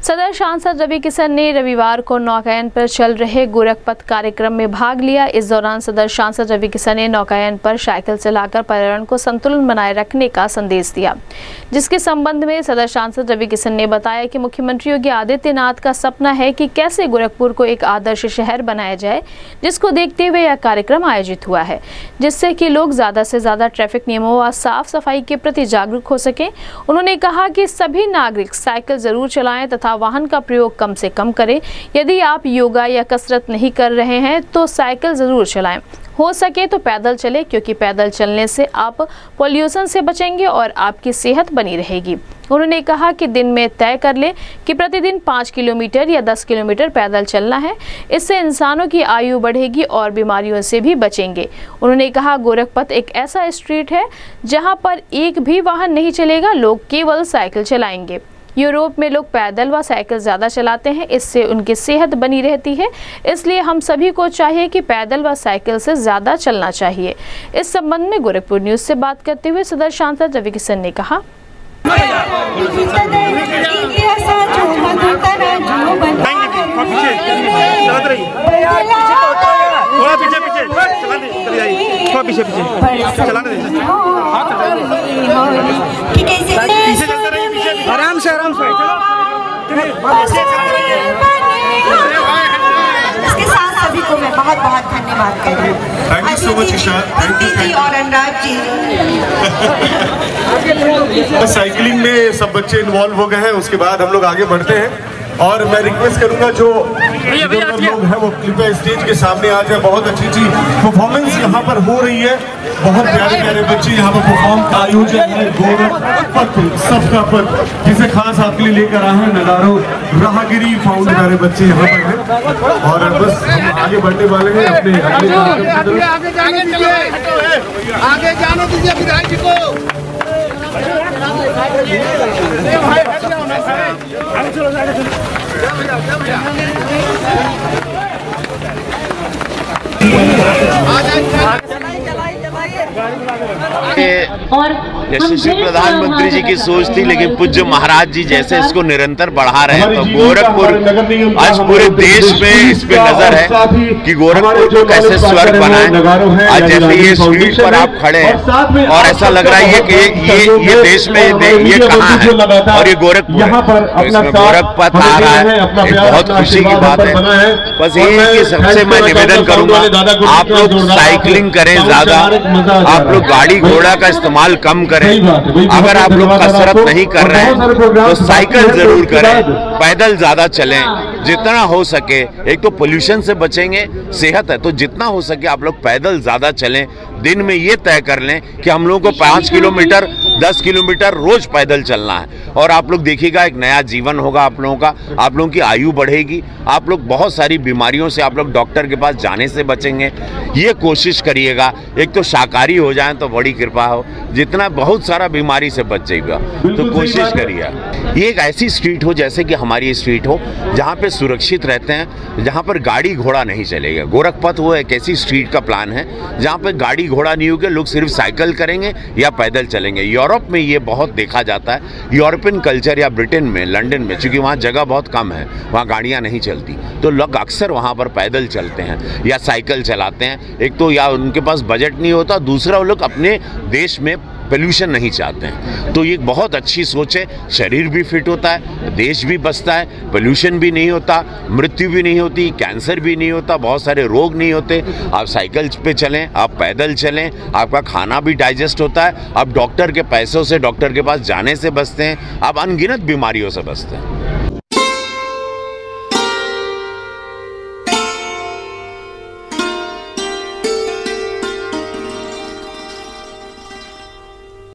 सदर सांसद रवि किशन ने रविवार को नौकायन पर चल रहे गोरखपथ कार्यक्रम में भाग लिया। इस दौरान सदर सांसद रवि किशन ने नौकायन पर साइकिल चलाकर पर्यावरण को संतुलन बनाए रखने का संदेश दिया, जिसके संबंध में सदर सांसद रवि किशन ने बताया कि मुख्यमंत्री योगी आदित्यनाथ का सपना है कि कैसे गोरखपुर को एक आदर्श शहर बनाया जाए, जिसको देखते हुए यह कार्यक्रम आयोजित हुआ है, जिससे कि लोग ज्यादा से ज्यादा ट्रैफिक नियमों व साफ सफाई के प्रति जागरूक हो सके। उन्होंने कहा कि सभी नागरिक साइकिल जरूर चलाएं तथा वाहन का प्रयोग कम से कम करें। यदि आप योगा या कसरत नहीं कर रहे हैं तो साइकिल जरूर चलाएं, हो सके तो पैदल चलें, क्योंकि पैदल चलने से आप पॉल्यूशन से बचेंगे और आपकी सेहत बनी रहेगी। उन्होंने कहा कि दिन में तय कर लें कि प्रतिदिन 5 किलोमीटर या 10 किलोमीटर पैदल चलना है। इससे इंसानों की आयु बढ़ेगी और बीमारियों से भी बचेंगे। उन्होंने कहा गोरखपथ एक ऐसा स्ट्रीट है जहां पर एक भी वाहन नहीं चलेगा, लोग केवल साइकिल चलाएंगे। यूरोप में लोग पैदल व साइकिल ज़्यादा चलाते हैं, इससे उनकी सेहत बनी रहती है। इसलिए हम सभी को चाहिए कि पैदल व साइकिल से ज़्यादा चलना चाहिए। इस संबंध में गोरखपुर न्यूज़ से बात करते हुए सदर सांसद रवि किशन ने कहा, आराम से इसके साथ सभी को मैं बहुत बहुत धन्यवाद करती हूँ। Thank you so much Isha, thank ji और अनुराग जी। साइकिलिंग में सब बच्चे इन्वॉल्व हो गए हैं, उसके बाद हम लोग आगे बढ़ते हैं और मैं रिक्वेस्ट करूंगा जो लोग हैं वो कृपया स्टेज के सामने आ जाए। बहुत अच्छी परफॉर्मेंस यहाँ पर हो रही है, बहुत प्यारे प्यारे बच्चे यहाँ पर परफॉर्म का आयोजन है। गोरखपथ सबका पथ जिसे खास आपके लिए लेकर आए हैं नगारों राहगिरी फाउंड प्यारे बच्चे यहाँ पर हैं और बस हम आगे बढ़ने वाले हैं अपने आगे जाने दीजिए विधायक जी को। यशस्वी प्रधानमंत्री जी की सोच थी, लेकिन पूज्य महाराज जी जैसे इसको निरंतर बढ़ा रहे हैं, तो गोरखपुर आज पूरे देश में इस पे नजर है कि गोरखपुर को कैसे स्वर्ग बनाए। आज जैसे ये स्ट्रीट पर आप खड़े हैं और ऐसा लग रहा है कि ये देश में ये कहाँ है और ये गोरखपुर है, इसमें गोरखपथ आ रहा है, एक बहुत खुशी की बात है। बस ये है कि सबसे मैं निवेदन करूंगा, आप लोग साइकिलिंग करें ज्यादा, आप लोग गाड़ी घोड़ा का इस्तेमाल कम करें। अगर आप लोग कसरत नहीं कर रहे हैं तो साइकिल जरूर करें, पैदल ज्यादा चलें जितना हो सके। एक तो पोल्यूशन से बचेंगे, सेहत है, तो जितना हो सके आप लोग पैदल ज्यादा चलें। दिन में ये तय कर लें कि हम लोगों को 5 किलोमीटर 10 किलोमीटर रोज पैदल चलना है और आप लोग देखिएगा एक नया जीवन होगा आप लोगों का, आप लोगों की आयु बढ़ेगी, आप लोग बहुत सारी बीमारियों से आप लोग डॉक्टर के पास जाने से बचेंगे। ये कोशिश करिएगा, एक तो शाकाहारी हो जाए तो बड़ी कृपा हो, जितना बहुत सारा बीमारी से बचेगा तो कोशिश करिए। ये एक ऐसी स्ट्रीट हो जैसे कि हमारी स्ट्रीट हो जहाँ पे सुरक्षित रहते हैं, जहाँ पर गाड़ी घोड़ा नहीं चलेगा। गोरखपथ वो एक ऐसी स्ट्रीट का प्लान है जहाँ पर गाड़ी घोड़ा नहीं होगा, लोग सिर्फ साइकिल करेंगे या पैदल चलेंगे। यूरोप में ये बहुत देखा जाता है, यूरोपियन कल्चर या ब्रिटेन में, लंदन में, चूंकि वहाँ जगह बहुत कम है, वहाँ गाड़ियाँ नहीं चलती, तो लोग अक्सर वहाँ पर पैदल चलते हैं या साइकिल चलाते हैं। एक तो या उनके पास बजट नहीं होता, दूसरा वो लोग अपने देश में पोल्यूशन नहीं चाहते हैं। तो ये बहुत अच्छी सोच है, शरीर भी फिट होता है, देश भी बचता है, पोल्यूशन भी नहीं होता, मृत्यु भी नहीं होती, कैंसर भी नहीं होता, बहुत सारे रोग नहीं होते। आप साइकिल पे चलें, आप पैदल चलें, आपका खाना भी डाइजेस्ट होता है, आप डॉक्टर के पैसों से डॉक्टर के पास जाने से बचते हैं, आप अनगिनत बीमारियों से बचते हैं।